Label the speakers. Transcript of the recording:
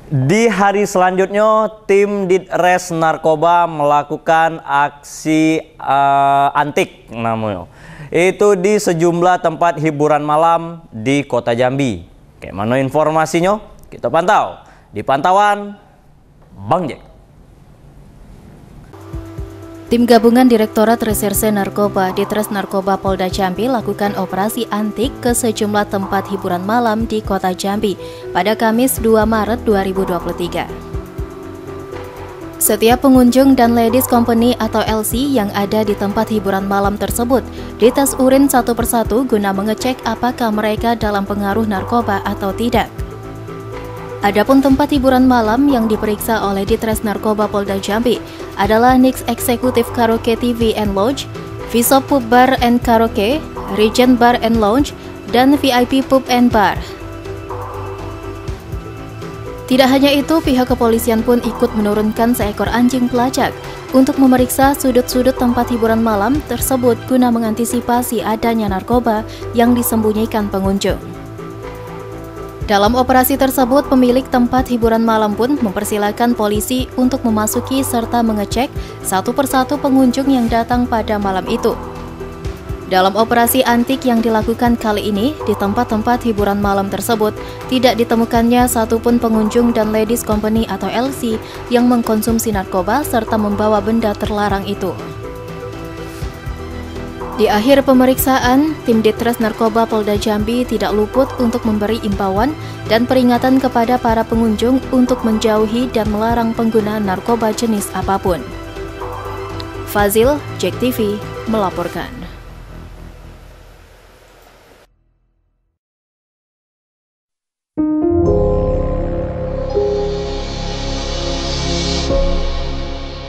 Speaker 1: Di hari selanjutnya, tim Ditres Narkoba melakukan aksi antik namanya. Itu di sejumlah tempat hiburan malam di Kota Jambi. Kayak mana informasinya? Kita pantau di pantauan Bang Jack.
Speaker 2: Tim gabungan Direktorat Reserse Narkoba Ditres Narkoba Polda Jambi lakukan operasi antik ke sejumlah tempat hiburan malam di Kota Jambi pada Kamis 2 Maret 2023. Setiap pengunjung dan ladies company atau LC yang ada di tempat hiburan malam tersebut dites urin satu persatu guna mengecek apakah mereka dalam pengaruh narkoba atau tidak. Adapun tempat hiburan malam yang diperiksa oleh Ditres Narkoba Polda Jambi adalah Nix Executive Karaoke TV and Lounge, Visop Pub Bar and Karaoke, Regent Bar and Lounge, dan VIP Pub and Bar. Tidak hanya itu, pihak kepolisian pun ikut menurunkan seekor anjing pelacak untuk memeriksa sudut-sudut tempat hiburan malam tersebut guna mengantisipasi adanya narkoba yang disembunyikan pengunjung. Dalam operasi tersebut, pemilik tempat hiburan malam pun mempersilahkan polisi untuk memasuki serta mengecek satu persatu pengunjung yang datang pada malam itu. Dalam operasi antik yang dilakukan kali ini, di tempat-tempat hiburan malam tersebut, tidak ditemukannya satupun pengunjung dan ladies company atau LC yang mengkonsumsi narkoba serta membawa benda terlarang itu. Di akhir pemeriksaan, tim Ditres Narkoba Polda Jambi tidak luput untuk memberi imbauan dan peringatan kepada para pengunjung untuk menjauhi dan melarang penggunaan narkoba jenis apapun. Fazil, JEK TV, melaporkan.